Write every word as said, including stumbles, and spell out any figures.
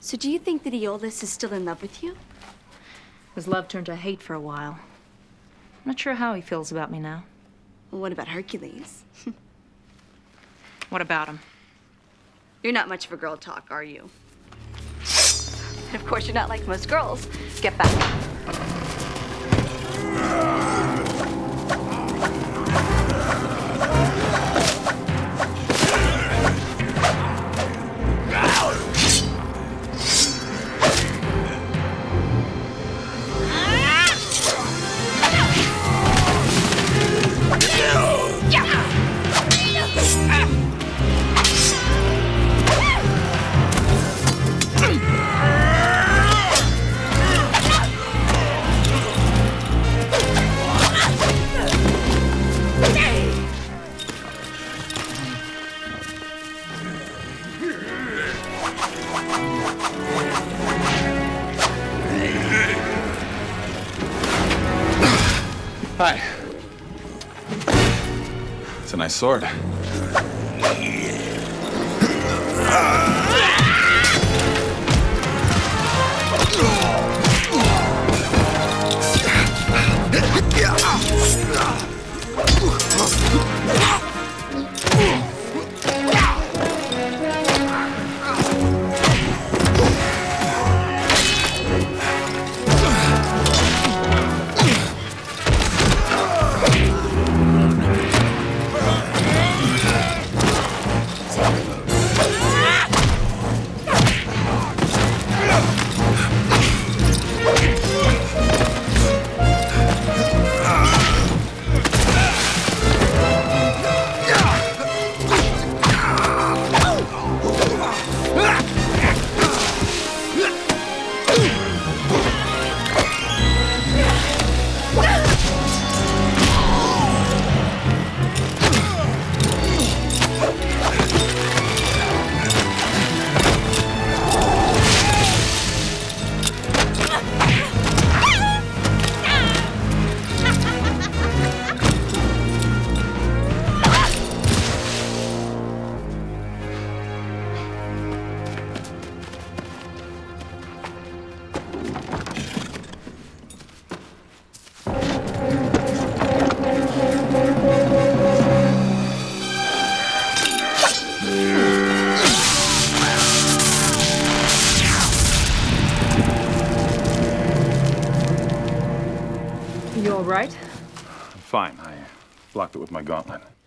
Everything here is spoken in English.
So do you think that Iolaus is still in love with you? His love turned to hate for a while. I'm not sure how he feels about me now. Well, what about Hercules? What about him? You're not much of a girl talk, are you? And of course, you're not like most girls. Get back. Hi. It's a nice sword. You all right? I'm fine. I blocked it with my gauntlet.